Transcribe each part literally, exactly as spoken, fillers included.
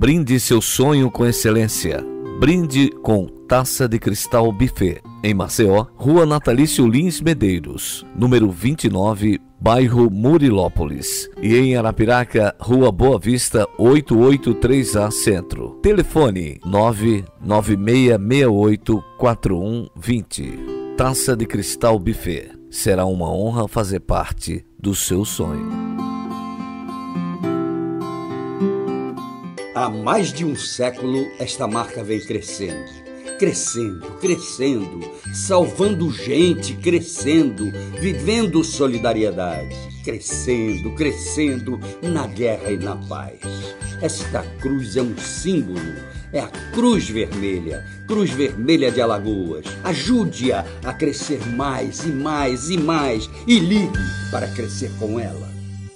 Brinde seu sonho com excelência. Brinde com Taça de Cristal Buffet. Em Maceió, Rua Natalício Lins Medeiros, número vinte e nove, bairro Murilópolis. E em Arapiraca, Rua Boa Vista, oitocentos e oitenta e três A Centro. Telefone nove nove seis seis oito quatro um dois zero. Taça de Cristal Buffet. Será uma honra fazer parte do seu sonho. Há mais de um século, esta marca vem crescendo, crescendo, crescendo, salvando gente, crescendo, vivendo solidariedade, crescendo, crescendo na guerra e na paz. Esta cruz é um símbolo, é a Cruz Vermelha, Cruz Vermelha de Alagoas. Ajude-a a crescer mais e mais e mais e ligue para crescer com ela.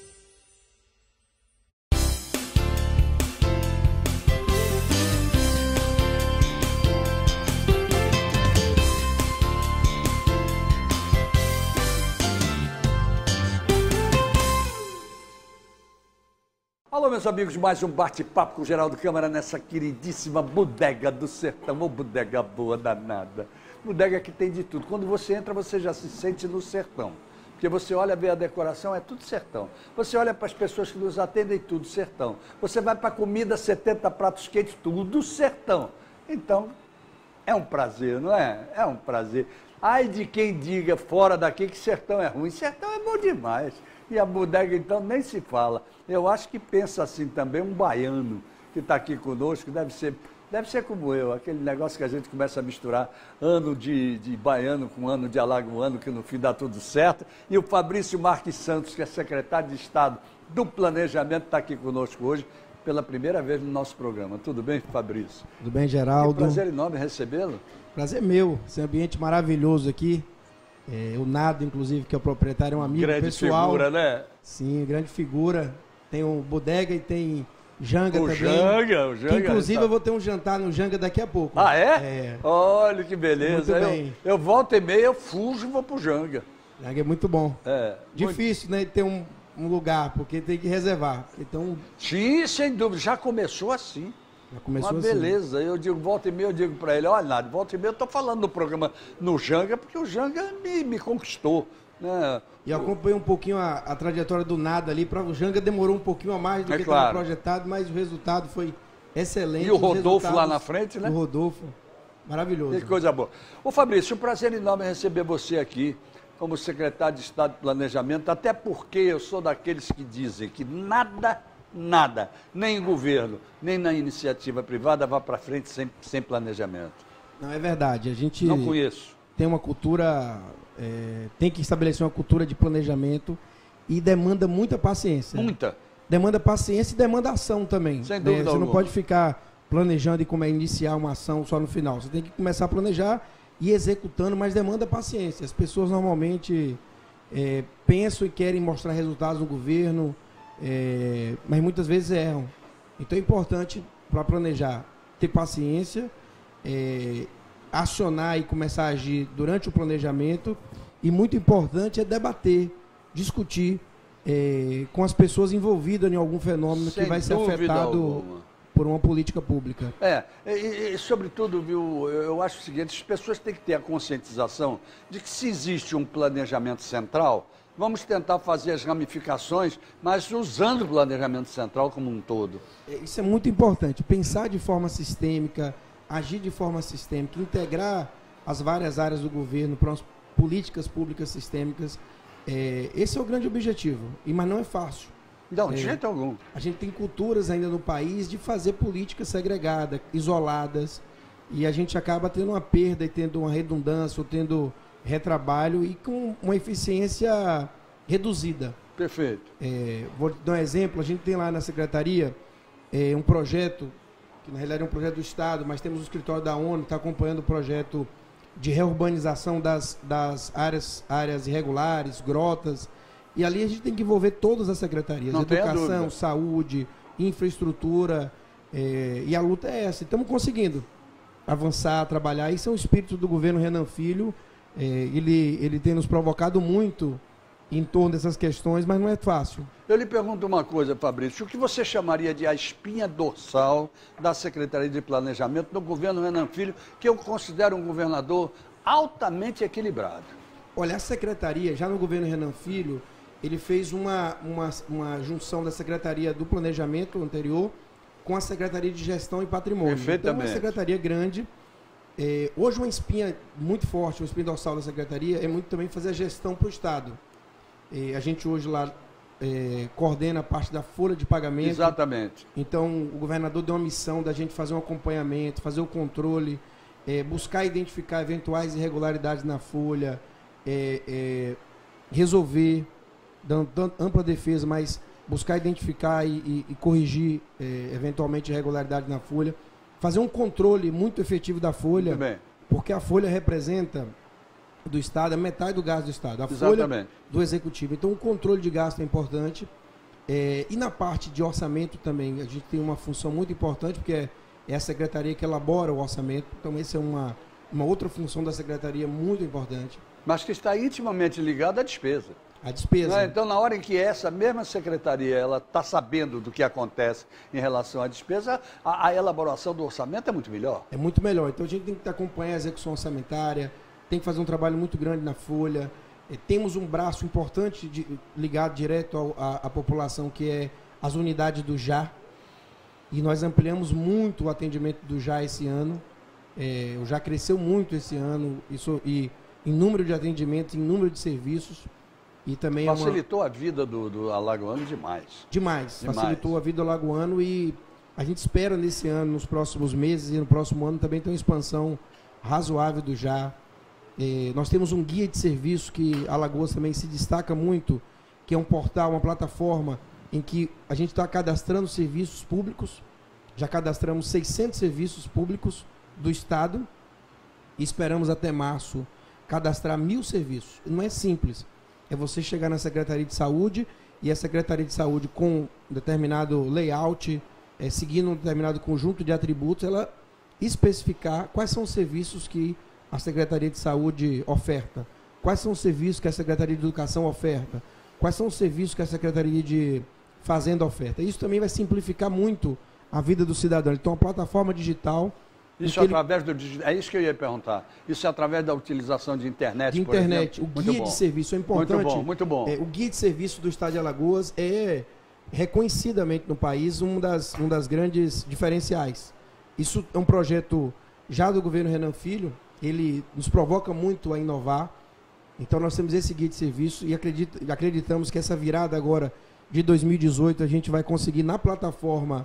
Alô, meus amigos, mais um bate-papo com o Geraldo Câmara nessa queridíssima Bodega do Sertão. Ô, bodega boa danada. Bodega que tem de tudo. Quando você entra, você já se sente no sertão. Porque você olha, vê a decoração, é tudo sertão. Você olha para as pessoas que nos atendem, tudo sertão. Você vai para a comida, setenta pratos quentes, tudo sertão. Então, é um prazer, não é? É um prazer. Ai de quem diga fora daqui que sertão é ruim. Sertão é bom demais. E a bodega, então, nem se fala. Eu acho que pensa assim também um baiano que está aqui conosco, deve ser, deve ser como eu, aquele negócio que a gente começa a misturar ano de, de baiano com ano de alagoano, que no fim dá tudo certo. E o Fabrício Marques Santos, que é secretário de Estado do Planejamento, está aqui conosco hoje, pela primeira vez no nosso programa. Tudo bem, Fabrício? Tudo bem, Geraldo? Que prazer enorme recebê-lo. Prazer meu, esse ambiente maravilhoso aqui. É, o Nado, inclusive, que é o proprietário, é um amigo grande pessoal. Grande figura, né? Sim, grande figura. Tem o Bodega e tem Janga o também. Janga, o Janga. Que, inclusive, tá... eu vou ter um jantar no Janga daqui a pouco. Ah, é? É. Olha que beleza. Muito bem. Eu, eu volto e meia, eu fujo e vou pro Janga. Janga é muito bom. É. Difícil, muito... né, ter um, um lugar, porque tem que reservar. Então... Sim, sem dúvida. Já começou assim. Já começou Uma assim. beleza. Eu digo, volta e meia, eu digo para ele, olha, Nado, volta e meia, eu tô falando no programa no Janga, porque o Janga me, me conquistou. Né? E eu acompanhei um pouquinho a, a trajetória do Nado ali. Pra, o Janga demorou um pouquinho a mais do é que claro. estava projetado, mas o resultado foi excelente. E o Rodolfo lá na frente, né? O Rodolfo, maravilhoso. Que coisa boa. Ô Fabrício, um prazer enorme receber você aqui como secretário de Estado de Planejamento, até porque eu sou daqueles que dizem que nada, nada, nem o governo, nem na iniciativa privada vá para frente sem, sem planejamento. Não, é verdade. A gente não conheço. Tem uma cultura... É, tem que estabelecer uma cultura de planejamento e demanda muita paciência. Muita. Demanda paciência e demanda ação também. Sem dúvida. Né? Você alguma. não pode ficar planejando e como é iniciar uma ação só no final. Você tem que começar a planejar e ir executando, mas demanda paciência. As pessoas normalmente é, pensam e querem mostrar resultados no governo, é, mas muitas vezes erram. Então é importante para planejar ter paciência, é, acionar e começar a agir durante o planejamento, e muito importante é debater, discutir é, com as pessoas envolvidas em algum fenômeno Sem que vai ser afetado alguma. por uma política pública. É, e, e sobretudo, viu, eu acho o seguinte, as pessoas têm que ter a conscientização de que se existe um planejamento central, vamos tentar fazer as ramificações, mas usando o planejamento central como um todo. Isso é muito importante, pensar de forma sistêmica, agir de forma sistêmica, integrar as várias áreas do governo para as políticas públicas sistêmicas. É, esse é o grande objetivo, e, mas não é fácil. Não, de é, jeito algum. A gente tem culturas ainda no país de fazer políticas segregadas, isoladas, e a gente acaba tendo uma perda e tendo uma redundância, ou tendo retrabalho e com uma eficiência reduzida. Perfeito. É, vou dar um exemplo, a gente tem lá na Secretaria é, um projeto, que na realidade é um projeto do Estado, mas temos o escritório da ONU que está acompanhando o projeto de reurbanização das, das áreas, áreas irregulares, grotas, e ali a gente tem que envolver todas as secretarias, Não educação, saúde, infraestrutura, é, e a luta é essa. Estamos conseguindo avançar, trabalhar, isso é o espírito do governo Renan Filho, é, ele, ele tem nos provocado muito em torno dessas questões, mas não é fácil. Eu lhe pergunto uma coisa, Fabrício, o que você chamaria de a espinha dorsal da Secretaria de Planejamento do governo Renan Filho, que eu considero um governador altamente equilibrado? Olha, a Secretaria, já no governo Renan Filho, ele fez uma, uma, uma junção da Secretaria do Planejamento anterior com a Secretaria de Gestão e Patrimônio. Então, é uma secretaria grande. É, hoje, uma espinha muito forte, uma espinha dorsal da Secretaria, é muito também fazer a gestão para o Estado. É, a gente hoje lá é, coordena a parte da folha de pagamento. Exatamente. Então, o governador deu uma missão da gente fazer um acompanhamento, fazer o controle, é, buscar identificar eventuais irregularidades na folha, é, é, resolver, dando, dando ampla defesa, mas buscar identificar e, e, e corrigir é, eventualmente irregularidades na folha, fazer um controle muito efetivo da folha, muito bem, porque a folha representa do Estado a metade do gasto do Estado, a exatamente, folha do Executivo. Então, o controle de gasto é importante. É, e na parte de orçamento também, a gente tem uma função muito importante, porque é, é a secretaria que elabora o orçamento. Então, essa é uma, uma outra função da secretaria muito importante. Mas que está intimamente ligada à despesa. A despesa. Então, na hora em que essa mesma secretaria ela está sabendo do que acontece em relação à despesa, a, a elaboração do orçamento é muito melhor. É muito melhor. Então, a gente tem que acompanhar a execução orçamentária, tem que fazer um trabalho muito grande na folha. É, temos um braço importante de, ligado direto à população, que é as unidades do J A. E nós ampliamos muito o atendimento do J A esse ano. É, o J A cresceu muito esse ano, isso, e em número de atendimentos, em número de serviços. E também facilitou é uma... a vida do, do alagoano demais. demais. Demais. Facilitou a vida do alagoano, e a gente espera nesse ano, nos próximos meses e no próximo ano também ter uma expansão razoável do J A. É, nós temos um guia de serviço que Alagoas também se destaca muito, que é um portal, uma plataforma em que a gente está cadastrando serviços públicos. Já cadastramos seiscentos serviços públicos do Estado e esperamos até março cadastrar mil serviços. Não é simples. É você chegar na Secretaria de Saúde e a Secretaria de Saúde, com um determinado layout, é, seguindo um determinado conjunto de atributos, ela especificar quais são os serviços que a Secretaria de Saúde oferta, quais são os serviços que a Secretaria de Educação oferta, quais são os serviços que a Secretaria de Fazenda oferta. Isso também vai simplificar muito a vida do cidadão. Então, uma plataforma digital... Isso através ele... do... É isso que eu ia perguntar. Isso é através da utilização de internet, de internet. Por o guia de serviço é importante. Muito bom, muito bom. É, o guia de serviço do Estado de Alagoas é reconhecidamente no país um das, um das grandes diferenciais. Isso é um projeto já do governo Renan Filho, ele nos provoca muito a inovar. Então, nós temos esse guia de serviço e acredito, acreditamos que essa virada agora de dois mil e dezoito a gente vai conseguir na plataforma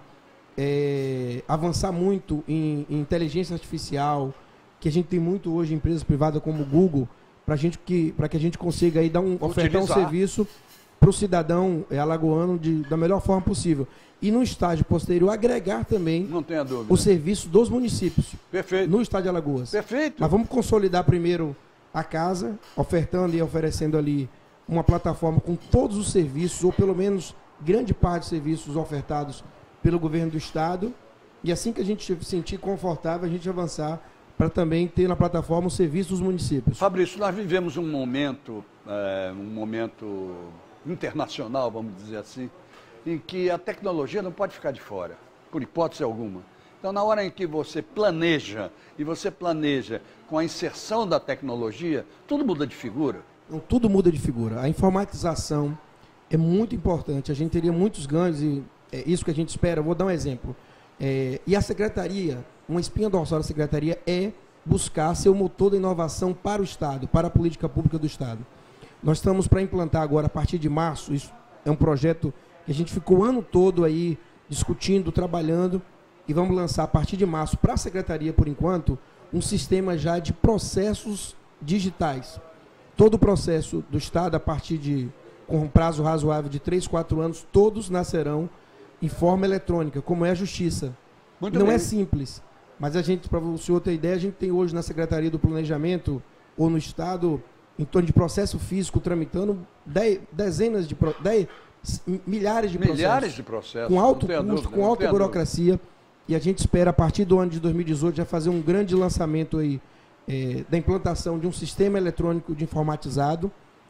é, avançar muito em, em inteligência artificial, que a gente tem muito hoje em empresas privadas como o Google, para gente que, para que a gente consiga aí dar um, ofertar um serviço para o cidadão é, alagoano de, da melhor forma possível. E no estágio posterior, agregar também Não tenha dúvida. o serviço dos municípios. Perfeito. No Estado de Alagoas. Perfeito. Mas vamos consolidar primeiro a casa, ofertando e oferecendo ali uma plataforma com todos os serviços, ou pelo menos grande parte dos serviços ofertados pelo governo do Estado. E assim que a gente se sentir confortável, a gente avançar para também ter na plataforma o serviço dos municípios. Fabrício, nós vivemos um momento, é, um momento internacional, vamos dizer assim, em que a tecnologia não pode ficar de fora, por hipótese alguma. Então, na hora em que você planeja, e você planeja com a inserção da tecnologia, tudo muda de figura. Então, tudo muda de figura. A informatização é muito importante. A gente teria muitos ganhos, e é isso que a gente espera. Eu vou dar um exemplo. É, e a Secretaria, uma espinha dorsal da Secretaria é buscar ser o motor da inovação para o Estado, para a política pública do Estado. Nós estamos para implantar agora, a partir de março, isso é um projeto que a gente ficou o ano todo aí discutindo, trabalhando, e vamos lançar a partir de março para a Secretaria, por enquanto, um sistema já de processos digitais. Todo o processo do Estado, a partir de, com um prazo razoável de três, quatro anos, todos nascerão em forma eletrônica, como é a Justiça. Muito Não bem. é simples, mas a gente, para o senhor ter ideia, a gente tem hoje na Secretaria do Planejamento, ou no Estado, em torno de processo físico, tramitando dez, dezenas de... Dez, milhares de processos. Milhares de processos. Com alto custo, dúvida, com não alta burocracia. Dúvida. E a gente espera, a partir do ano de dois mil e dezoito, já fazer um grande lançamento aí, é, da implantação de um sistema eletrônico de informatizado,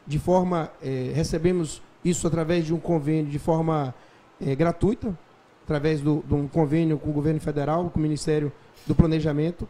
de forma, é, recebemos isso através de um convênio de forma é, gratuita, através do, de um convênio com o governo federal, com o Ministério do Planejamento.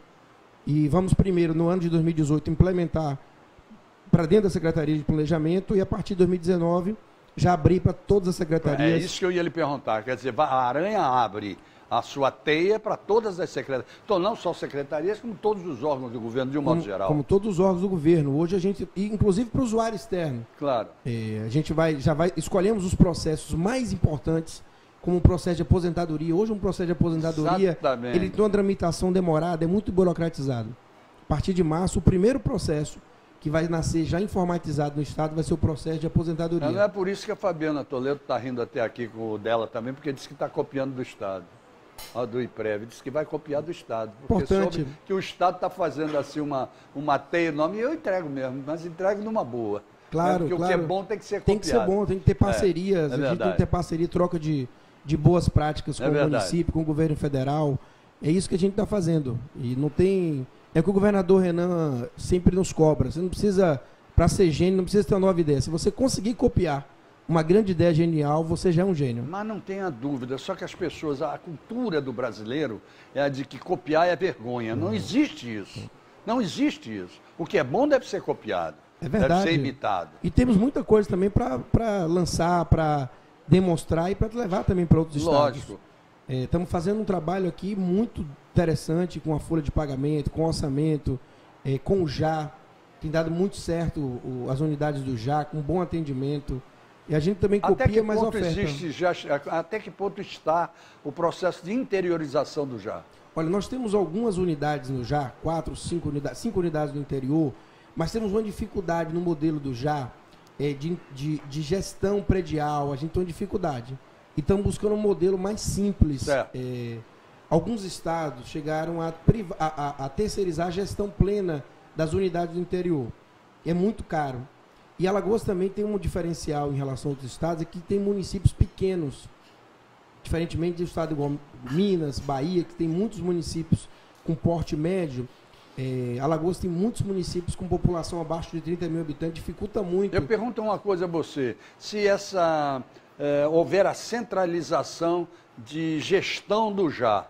E vamos primeiro, no ano de dois mil e dezoito, implementar para dentro da Secretaria de Planejamento e, a partir de dois mil e dezenove, já abrir para todas as secretarias. É isso que eu ia lhe perguntar. Quer dizer, a Aranha abre a sua teia para todas as secretarias. Então, não só secretarias, como todos os órgãos do governo, de um como, modo geral. Como todos os órgãos do governo. Hoje a gente, inclusive para o usuário externo. Claro. É, a gente vai, já vai, escolhemos os processos mais importantes, como o processo de aposentadoria. Hoje um processo de aposentadoria, Exatamente. ele tem uma tramitação demorada, é muito burocratizado. A partir de março, o primeiro processo que vai nascer já informatizado no Estado vai ser o processo de aposentadoria. Não é por isso que a Fabiana Toledo está rindo até aqui com o dela também, porque disse que está copiando do Estado. Ah, do IPREV, disse que vai copiar do Estado. Porque Importante. soube que o Estado está fazendo assim uma, uma teia enorme, e eu entrego mesmo, mas entrego numa boa. Claro, Porque claro. o que é bom tem que ser copiado. Tem que ser bom, tem que ter parcerias, É, é a gente tem verdade. que ter parceria, troca de, de boas práticas com É o verdade. município, com o governo federal. É isso que a gente está fazendo. E não tem... É o que o governador Renan sempre nos cobra. Você não precisa, para ser gênio, não precisa ter uma nova ideia. Se você conseguir copiar uma grande ideia genial, você já é um gênio. Mas não tenha dúvida, só que as pessoas, a cultura do brasileiro é a de que copiar é vergonha. Não existe isso. Não existe isso. O que é bom deve ser copiado. É verdade. Deve ser imitado. E temos muita coisa também para lançar, para demonstrar e para levar também para outros estados. Lógico. É, estamos fazendo um trabalho aqui muito interessante com a folha de pagamento, com o orçamento, é, com o J A. Tem dado muito certo o, as unidades do J A, com bom atendimento. E a gente também Até que copia, mas ponto oferta. existe já, até que ponto está o processo de interiorização do J A? Olha, nós temos algumas unidades no J A, quatro, cinco unidades, cinco unidades no interior, mas temos uma dificuldade no modelo do J A é, de, de, de gestão predial, a gente tem uma dificuldade. E estamos buscando um modelo mais simples. É, alguns estados chegaram a, priva, a, a, a terceirizar a gestão plena das unidades do interior. É muito caro. E Alagoas também tem um diferencial em relação a outros estados, é que tem municípios pequenos. Diferentemente do estado igual Minas, Bahia, que tem muitos municípios com porte médio, é, Alagoas tem muitos municípios com população abaixo de trinta mil habitantes, dificulta muito. Eu pergunto uma coisa a você, se essa, é, houver a centralização de gestão do J A,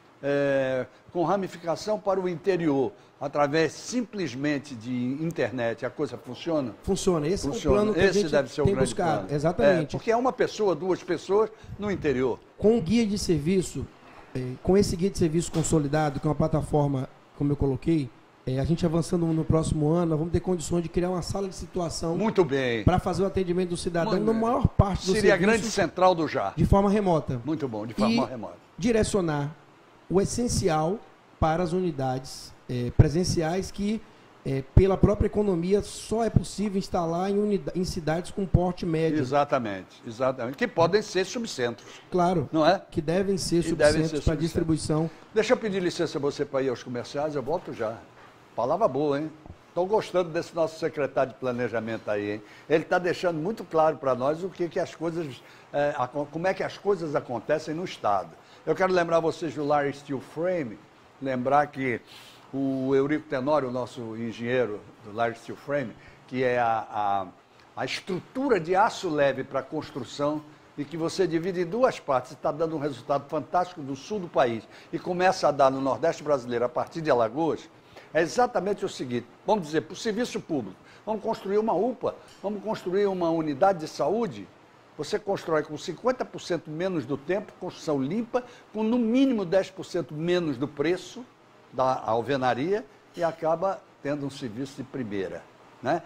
é, com ramificação para o interior, através simplesmente de internet, a coisa funciona? Funciona. Esse Funciona. é o plano que Esse a gente deve ser o tem grande buscado. plano. Exatamente. É, porque é uma pessoa, duas pessoas no interior. Com o guia de serviço, é, com esse guia de serviço consolidado, que é uma plataforma, como eu coloquei, é, a gente avançando no próximo ano, nós vamos ter condições de criar uma sala de situação Muito bem. para fazer o atendimento do cidadão Muito na bem. maior parte do Seria a serviço grande central do J A. de forma remota. Muito bom, de forma E remota. direcionar o essencial para as unidades é, presenciais que, é, pela própria economia, só é possível instalar em, unida- em cidades com porte médio. Exatamente, exatamente. Que podem ser subcentros, Claro, não é? que devem ser Que devem subcentros ser para subcentros. distribuição. Deixa eu pedir licença a você para ir aos comerciais, eu volto já. Palavra boa, hein? Estou gostando desse nosso secretário de planejamento aí, hein? Ele está deixando muito claro para nós o que, que as coisas, é, a- como é que as coisas acontecem no Estado. Eu quero lembrar vocês do Larry Steel Frame, lembrar que o Eurico Tenório, o nosso engenheiro do Larry Steel Frame, que é a, a, a estrutura de aço leve para construção e que você divide em duas partes, está dando um resultado fantástico do sul do país e começa a dar no Nordeste brasileiro a partir de Alagoas, é exatamente o seguinte, vamos dizer, para o serviço público, vamos construir uma U P A, vamos construir uma unidade de saúde, você constrói com cinquenta por cento menos do tempo, construção limpa, com no mínimo dez por cento menos do preço da alvenaria e acaba tendo um serviço de primeira, né?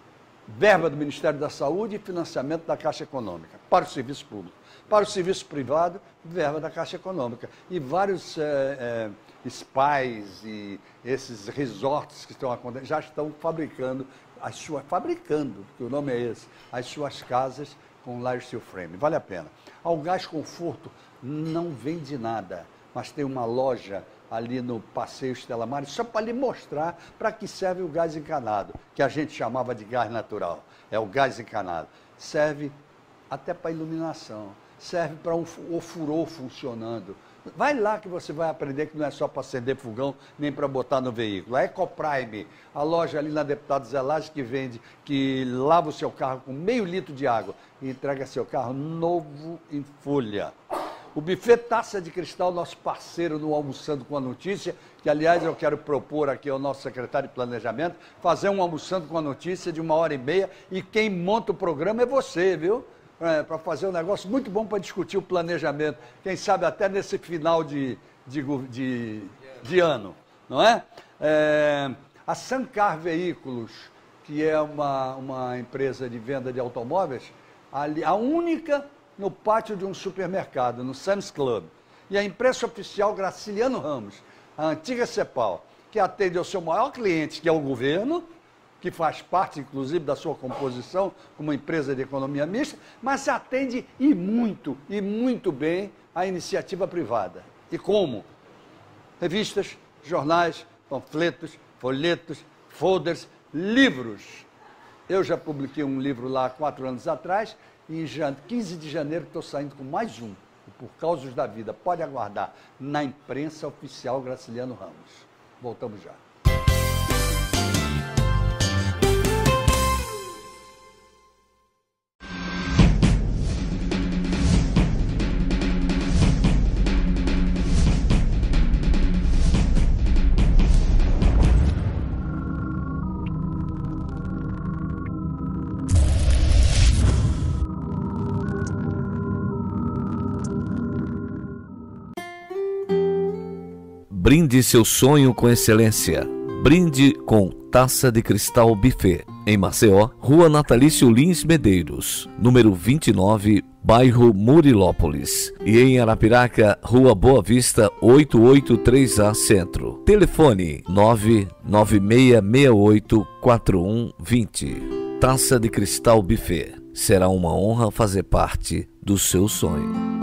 Verba do Ministério da Saúde e financiamento da Caixa Econômica para o serviço público. Para o serviço privado, verba da Caixa Econômica. E vários é, é, spas e esses resorts que estão acontecendo já estão fabricando, as suas, fabricando, porque o nome é esse, as suas casas com Large Steel Frame. Vale a pena. Ao Gás Conforto não vende nada, mas tem uma loja ali no Passeio Estela Maris, só para lhe mostrar para que serve o gás encanado, que a gente chamava de gás natural. É o gás encanado. Serve até para iluminação, serve para um ofurô funcionando, Vai lá que você vai aprender que não é só para acender fogão, nem para botar no veículo. A Ecoprime, a loja ali na Deputado Zé Laje que vende, que lava o seu carro com meio litro de água e entrega seu carro novo em folha. O Buffet Taça de Cristal, nosso parceiro no Almoçando com a Notícia, que, aliás, eu quero propor aqui ao nosso secretário de Planejamento, fazer um Almoçando com a Notícia de uma hora e meia, e quem monta o programa é você, viu? É, para fazer um negócio muito bom para discutir o planejamento, quem sabe até nesse final de, de, de, de ano, não é? é? A Sancar Veículos, que é uma, uma empresa de venda de automóveis, ali, a única no pátio de um supermercado, no Sam's Club. E a imprensa oficial Graciliano Ramos, a antiga Cepal, que atende ao seu maior cliente, que é o governo, que faz parte, inclusive, da sua composição como empresa de economia mista, mas atende e muito, e muito bem a iniciativa privada. E como? Revistas, jornais, panfletos, folhetos, folders, livros. Eu já publiquei um livro lá há quatro anos atrás, e em quinze de janeiro estou saindo com mais um, Por Causas da Vida. Pode aguardar, na imprensa oficial Graciliano Ramos. Voltamos já. Brinde seu sonho com excelência. Brinde com Taça de Cristal Buffet. Em Maceió, Rua Natalício Lins Medeiros, número vinte e nove, bairro Murilópolis. E em Arapiraca, Rua Boa Vista, oitocentos e oitenta e três A Centro. Telefone nove nove seis seis oito quatro um dois zero. Taça de Cristal Buffet. Será uma honra fazer parte do seu sonho.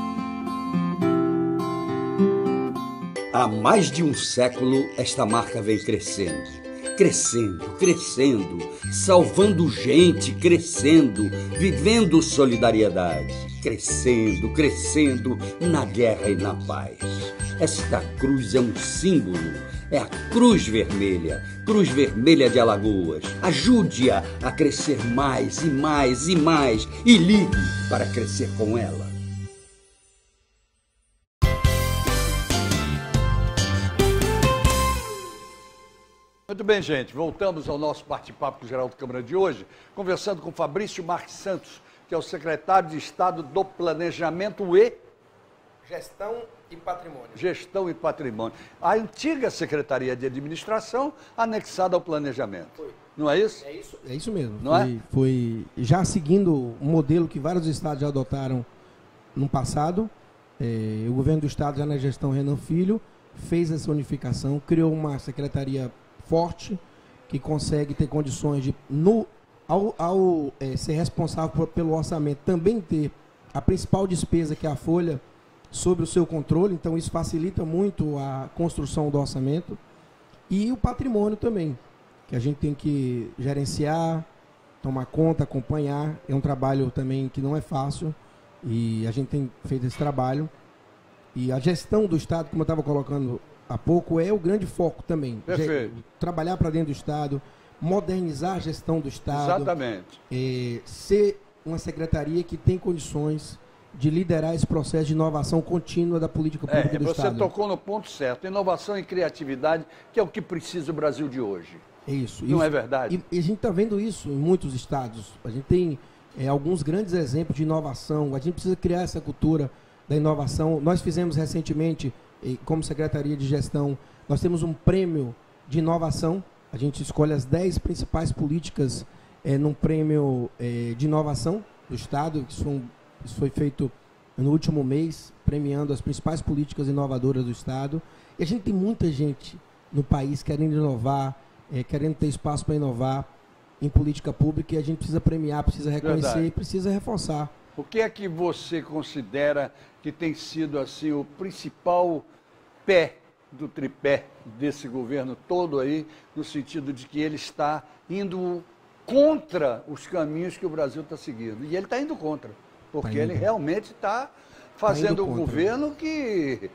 Há mais de um século, esta marca vem crescendo, crescendo, crescendo, salvando gente, crescendo, vivendo solidariedade, crescendo, crescendo na guerra e na paz. Esta cruz é um símbolo, é a Cruz Vermelha, Cruz Vermelha de Alagoas. Ajude-a a crescer mais e mais e mais e ligue para crescer com ela. Muito bem, gente, voltamos ao nosso bate-papo com o Geraldo Câmara de hoje, conversando com Fabrício Marques Santos, que é o secretário de Estado do Planejamento e... Gestão e Patrimônio. Gestão e Patrimônio. A antiga Secretaria de Administração anexada ao Planejamento. Foi. Não é isso? É isso, é isso mesmo. Não foi, é? Foi já seguindo um modelo que vários estados já adotaram no passado. É, o governo do estado, já na gestão Renan Filho, fez essa unificação, criou uma secretaria forte, que consegue ter condições de, no, ao, ao é, ser responsável por, pelo orçamento, também ter a principal despesa, que é a folha, sob o seu controle. Então isso facilita muito a construção do orçamento. E o patrimônio também, que a gente tem que gerenciar, tomar conta, acompanhar. É um trabalho também que não é fácil, e a gente tem feito esse trabalho. E a gestão do Estado, como eu estava colocando há pouco, é o grande foco também. Perfeito. Trabalhar para dentro do Estado, modernizar a gestão do Estado. Exatamente. É, ser uma secretaria que tem condições de liderar esse processo de inovação contínua da política pública é, do você Estado. Você tocou no ponto certo. Inovação e criatividade, que é o que precisa o Brasil de hoje. É isso. Não isso, é verdade? E, e a gente está vendo isso em muitos estados. A gente tem é, alguns grandes exemplos de inovação. A gente precisa criar essa cultura da inovação. Nós fizemos recentemente, como Secretaria de Gestão, nós temos um prêmio de inovação. A gente escolhe as dez principais políticas é, num prêmio é, de inovação do Estado. Isso foi, um, isso foi feito no último mês, premiando as principais políticas inovadoras do Estado. E a gente tem muita gente no país querendo inovar, é, querendo ter espaço para inovar em política pública, e a gente precisa premiar, precisa reconhecer Verdade. e precisa reforçar. O que é que você considera que tem sido assim o principal pé do tripé desse governo todo aí, no sentido de que ele está indo contra os caminhos que o Brasil está seguindo? E ele está indo contra, porque tá indo. ele realmente está fazendo tá um governo que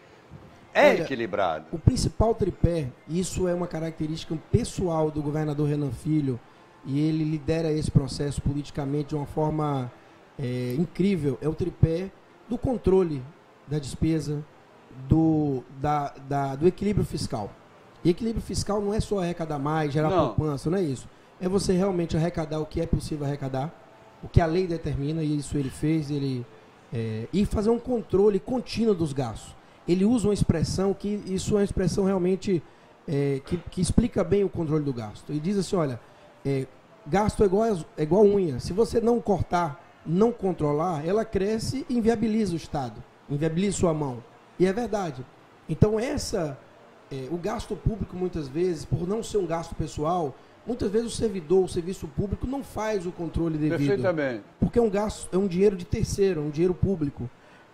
é Olha, equilibrado. O principal tripé, isso é uma característica pessoal do governador Renan Filho, e ele lidera esse processo politicamente de uma forma é, incrível, é o tripé do controle da despesa, do, da, da, do equilíbrio fiscal. E equilíbrio fiscal não é só arrecadar mais, gerar Não. poupança, não é isso. É você realmente arrecadar o que é possível arrecadar, o que a lei determina, e isso ele fez, ele, é, e fazer um controle contínuo dos gastos. Ele usa uma expressão que isso é uma expressão realmente é, que, que explica bem o controle do gasto. Ele diz assim, olha, é, gasto é igual, é igual unha. Se você não cortar, não controlar, ela cresce e inviabiliza o Estado, inviabiliza sua mão. E é verdade. Então, essa, é, o gasto público, muitas vezes, por não ser um gasto pessoal, muitas vezes o servidor, o serviço público, não faz o controle devido. Perfeitamente. Porque é um gasto, é um dinheiro de terceiro, é um dinheiro público.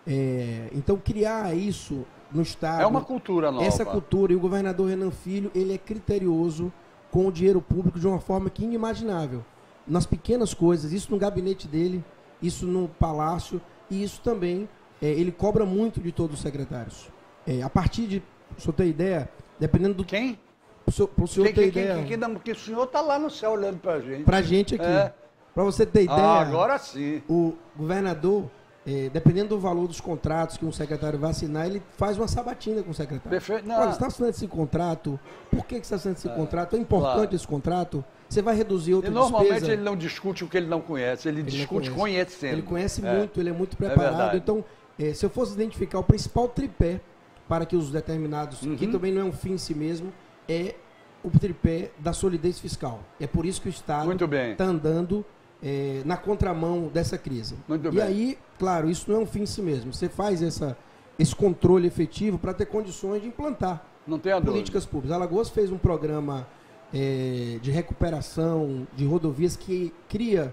É, então, criar isso no Estado... É uma cultura nova. Essa cultura, e o governador Renan Filho, ele é criterioso com o dinheiro público de uma forma que inimaginável. Nas pequenas coisas, isso no gabinete dele, isso no palácio, e isso também, é, ele cobra muito de todos os secretários. É, a partir de, para o senhor ter ideia, dependendo do... Quem? Para o senhor Quem, ter quem, ideia... quem, quem, quem, porque o senhor está lá no céu olhando para a gente. Para a gente aqui. É. Para você ter ideia... Ah, agora sim. O governador... É, dependendo do valor dos contratos que um secretário vai assinar, ele faz uma sabatina com o secretário. Perfeito. Não. Olha, você está assinando esse contrato, por que, que você está assinando esse É, contrato? É importante claro. esse contrato? Você vai reduzir outra E normalmente despesa? ele não discute o que ele não conhece, ele, Ele discute não conhece. conhecendo. Ele conhece É. muito, ele é muito preparado. verdade. Então, é, se eu fosse identificar o principal tripé para que os determinados, Uhum. que também não é um fim em si mesmo, é o tripé da solidez fiscal. É por isso que o Estado Muito bem. está andando é, na contramão dessa crise. Muito e bem. aí, claro, isso não é um fim em si mesmo. Você faz essa, esse controle efetivo para ter condições de implantar Não tem a dúvida. políticas públicas. Alagoas fez um programa é, de recuperação de rodovias que cria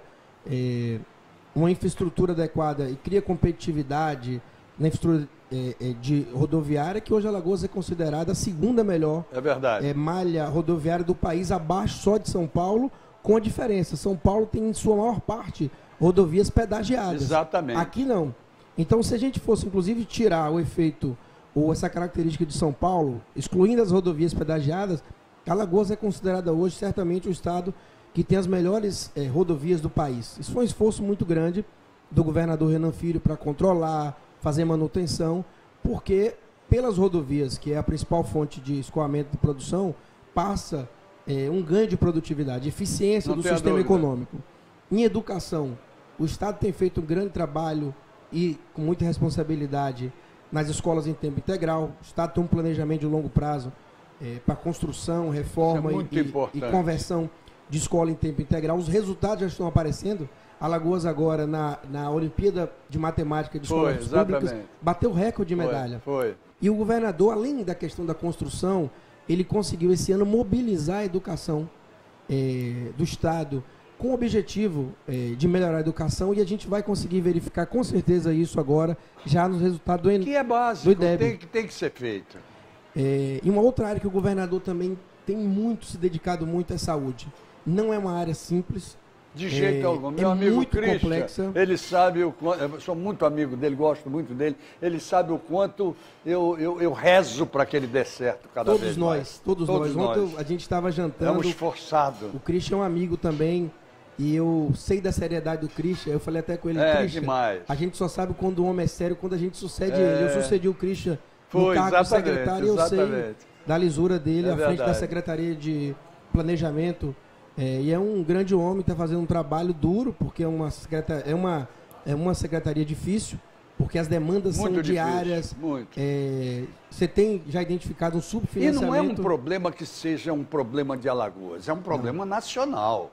é, uma infraestrutura adequada e cria competitividade na infraestrutura é, é, de rodoviária, que hoje Alagoas é considerada a segunda melhor É verdade. é, malha rodoviária do país, abaixo só de São Paulo, com a diferença. São Paulo tem, em sua maior parte, rodovias pedagiadas. Exatamente. Aqui não. Então, se a gente fosse, inclusive, tirar o efeito ou essa característica de São Paulo, excluindo as rodovias pedagiadas, Alagoas é considerada hoje, certamente, o estado que tem as melhores eh, rodovias do país. Isso foi um esforço muito grande do governador Renan Filho para controlar, fazer manutenção, porque pelas rodovias, que é a principal fonte de escoamento de produção, passa eh, um ganho de produtividade, eficiência Não do tenha sistema dúvida. econômico. Em educação, o Estado tem feito um grande trabalho e com muita responsabilidade nas escolas em tempo integral. O Estado tem um planejamento de longo prazo eh, para construção, reforma Isso é muito e, e importante. conversão de escola em tempo integral. Os resultados já estão aparecendo. Alagoas agora, na, na Olimpíada de Matemática de Foi, Escolas Públicas, exatamente. bateu recorde de Foi, medalha. Foi. E o governador, além da questão da construção, ele conseguiu esse ano mobilizar a educação eh, do Estado com o objetivo eh, de melhorar a educação, e a gente vai conseguir verificar com certeza isso agora, já nos resultados do, Que é do básico, IDEB. tem, que- tem que ser feito. É, e uma outra área que o governador também tem muito se dedicado muito é saúde. Não é uma área simples. De jeito É, algum. Meu é amigo muito Christian, complexa. ele sabe o quanto. Eu sou muito amigo dele, gosto muito dele. Ele sabe o quanto eu, eu, eu rezo para que ele dê certo cada Todos vez nós, mais. todos, Todos nós. Ontem nós. a gente estava É um jantando. esforçado. O Christian é um amigo também. E eu sei da seriedade do Christian. Eu falei até com ele, É, Christian, demais. a gente só sabe quando o homem é sério, quando a gente sucede É. ele. Eu sucedi o Christian no Foi, cargo de exatamente, secretário, e eu sei exatamente. da lisura dele É à frente da verdade. Secretaria de Planejamento. É, e é um grande homem, está fazendo um trabalho duro, porque é uma, secretaria, é uma, é uma secretaria difícil, porque as demandas Muito são difícil, diárias. muito. É, você tem já identificado um E subfinanciamento. não é um problema que seja um problema de Alagoas, é um problema nacional.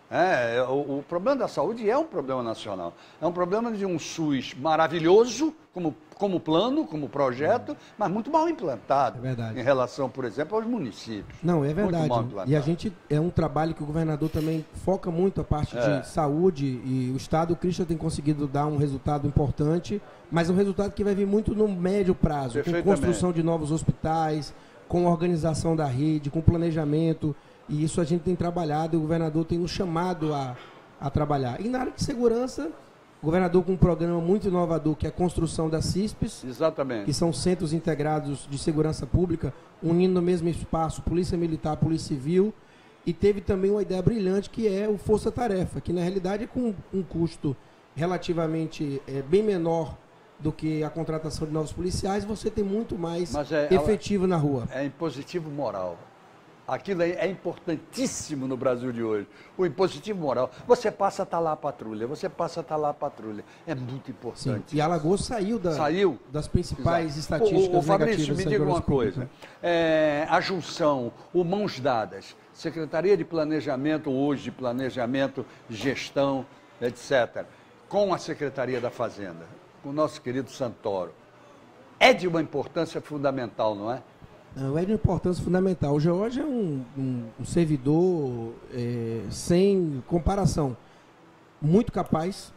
É, o, o problema da saúde é um problema nacional. É um problema de um SUS maravilhoso, como, como plano, como projeto, mas muito mal implantado. É verdade. Em relação, por exemplo, aos municípios. Não, é Muito verdade. mal implantado. E a gente é um trabalho que o governador também foca muito a parte É. de saúde, e o Estado, o Christian tem conseguido dar um resultado importante, mas um resultado que vai vir muito no médio prazo, com Perfeitamente. construção de novos hospitais, com organização da rede, com planejamento, e isso a gente tem trabalhado, e o governador tem nos chamado a, a trabalhar. E na área de segurança, O governador com um programa muito inovador, que é a construção das C I S Ps. Exatamente. Que são centros integrados de segurança pública, unindo no mesmo espaço Polícia Militar, Polícia Civil. E teve também uma ideia brilhante, que é o Força Tarefa, que na realidade é com um custo relativamente é, bem menor do que a contratação de novos policiais, você tem muito mais é, efetivo ela, na rua. É impositivo moral. Aquilo é, é importantíssimo no Brasil de hoje. O impositivo moral. Você passa a estar lá a patrulha, você passa a estar lá a patrulha. É muito importante. Sim. E Alagoas saiu, da, saiu das principais Exato. estatísticas o, o Fabrício, negativas. me diga uma coisa. É, a junção, o mãos dadas, Secretaria de Planejamento hoje, de Planejamento, Gestão, etcétera, com a Secretaria da Fazenda, com o nosso querido Santoro, é de uma importância fundamental, não é? Não, é de importância fundamental. O George é um, um, um servidor é, sem comparação, muito capaz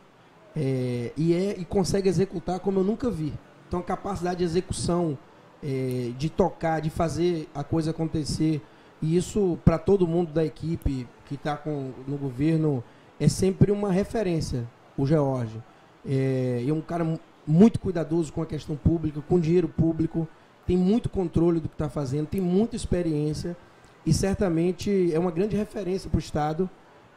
é, e, é, e consegue executar como eu nunca vi. Então, a capacidade de execução, é, de tocar, de fazer a coisa acontecer, e isso para todo mundo da equipe que está no governo é sempre uma referência, o George. É, é um cara muito cuidadoso com a questão pública, com dinheiro público, tem muito controle do que está fazendo, tem muita experiência e certamente é uma grande referência para o Estado.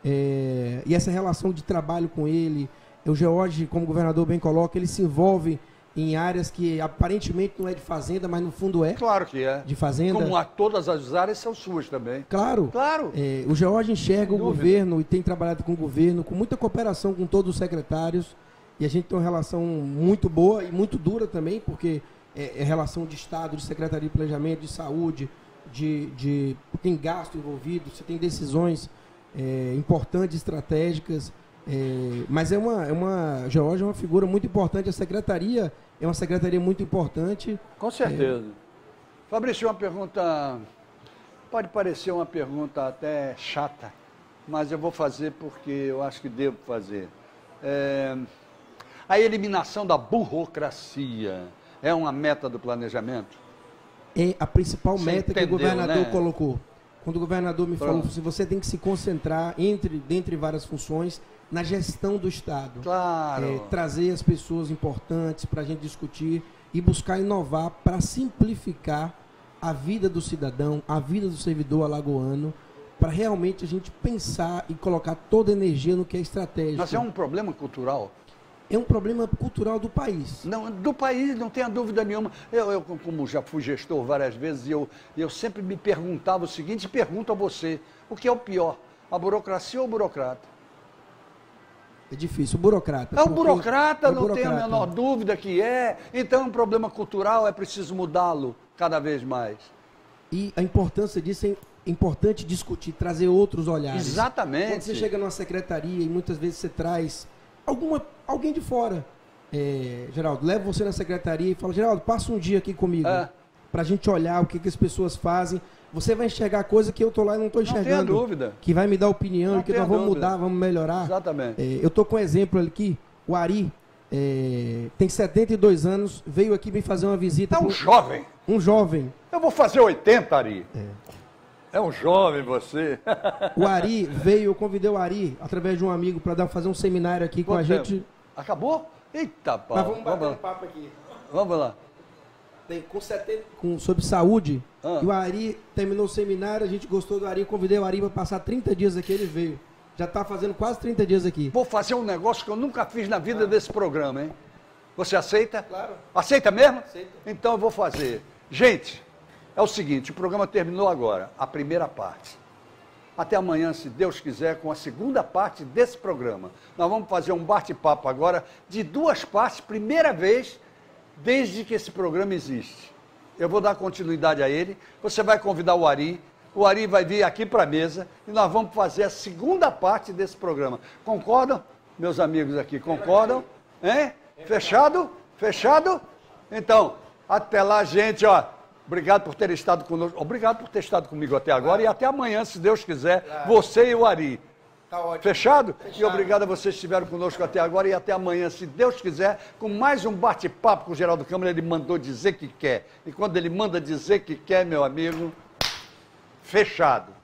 É, e essa relação de trabalho com ele, o George, como governador bem coloca, ele se envolve em áreas que aparentemente não é de fazenda, mas no fundo é. Claro que é. De fazenda. Como a, todas as áreas são suas também. Claro. Claro. É, o George enxerga o governo e tem trabalhado com o governo, com muita cooperação com todos os secretários. E a gente tem uma relação muito boa e muito dura também, porque é, é relação de Estado, de Secretaria de Planejamento, de Saúde, de, de tem gasto envolvido, você tem decisões é, importantes, estratégicas. É, mas é uma, é uma, George é uma figura muito importante, a secretaria é uma secretaria muito importante. Com certeza. É... Fabrício, uma pergunta, pode parecer uma pergunta até chata, mas eu vou fazer porque eu acho que devo fazer. É, a eliminação da burocracia é uma meta do planejamento? É a principal Você meta entendeu, que o governador né? colocou. Quando o governador me Pronto. falou assim, você tem que se concentrar, entre, dentre várias funções, na gestão do Estado. Claro. É, trazer as pessoas importantes para a gente discutir e buscar inovar para simplificar a vida do cidadão, a vida do servidor alagoano, para realmente a gente pensar e colocar toda a energia no que é estratégico. Mas é um problema cultural? É um problema cultural do país. Não, do país, não tenha dúvida nenhuma. Eu, eu como já fui gestor várias vezes, eu, eu sempre me perguntava o seguinte, e pergunto a você, o que é o pior, a burocracia ou o burocrata? É difícil, o burocrata. É o burocrata, é o não burocrata. tenho a menor dúvida que é. Então é um problema cultural, é preciso mudá-lo cada vez mais. E a importância disso é importante discutir, trazer outros olhares. Exatamente. Quando você chega numa secretaria e muitas vezes você traz alguma, alguém de fora. É, Geraldo, leva você na secretaria e fala, Geraldo, passa um dia aqui comigo. É. Para a gente olhar o que, que as pessoas fazem. Você vai enxergar coisa que eu estou lá e não estou enxergando. Não tenha dúvida. Que vai me dar opinião, não que nós vamos dúvida. mudar, vamos melhorar. Exatamente. É, eu estou com um exemplo aqui, o Ari, é, tem setenta e dois anos, veio aqui me fazer uma visita. É um pro... jovem. Um jovem. Eu vou fazer oitenta, Ari. É, é um jovem você. O Ari veio, eu convidei o Ari, através de um amigo, para fazer um seminário aqui Quanto com a tempo? gente. Acabou? Eita, pau. Mas vamos bater vamos um papo aqui. Vamos lá. Tem, com setenta, com, sobre saúde, ah. e o Ari terminou o seminário, a gente gostou do Ari, convidei o Ari para passar trinta dias aqui, ele veio. Já está fazendo quase trinta dias aqui. Vou fazer um negócio que eu nunca fiz na vida ah. desse programa, hein? Você aceita? Claro. Aceita mesmo? Aceita. Então eu vou fazer. Gente, é o seguinte, o programa terminou agora, a primeira parte. Até amanhã, se Deus quiser, com a segunda parte desse programa. Nós vamos fazer um bate-papo agora de duas partes, primeira vez desde que esse programa existe. Eu vou dar continuidade a ele, você vai convidar o Ari, o Ari vai vir aqui para a mesa e nós vamos fazer a segunda parte desse programa. Concordam, meus amigos aqui? Concordam? Hein? Fechado? Fechado? Então, até lá, gente, ó. Obrigado por ter estado conosco. Obrigado por ter estado comigo até agora e até amanhã, se Deus quiser, você e o Ari. Tá ótimo. Fechado? Fechado? E obrigado a vocês que estiveram conosco até agora e até amanhã, se Deus quiser, com mais um bate-papo com o Geraldo Câmara. Ele mandou dizer que quer. E quando ele manda dizer que quer, meu amigo, fechado.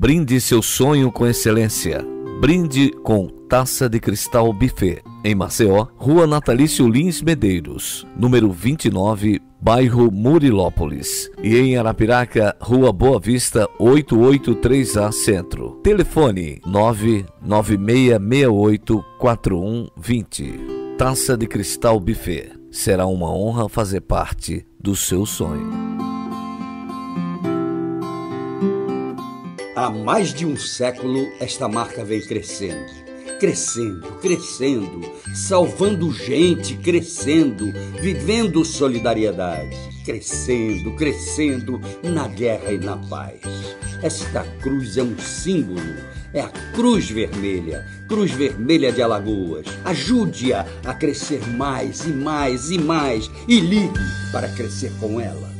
Brinde seu sonho com excelência. Brinde com Taça de Cristal Buffet. Em Maceió, Rua Natalício Lins Medeiros, número vinte e nove, bairro Murilópolis. E em Arapiraca, Rua Boa Vista, oitocentos e oitenta e três A Centro. Telefone nove nove seis seis oito quatro um dois zero. Taça de Cristal Buffet. Será uma honra fazer parte do seu sonho. Há mais de um século, esta marca vem crescendo, crescendo, crescendo, salvando gente, crescendo, vivendo solidariedade, crescendo, crescendo na guerra e na paz. Esta cruz é um símbolo, é a Cruz Vermelha, Cruz Vermelha de Alagoas. Ajude-a a crescer mais e mais e mais e ligue para crescer com ela.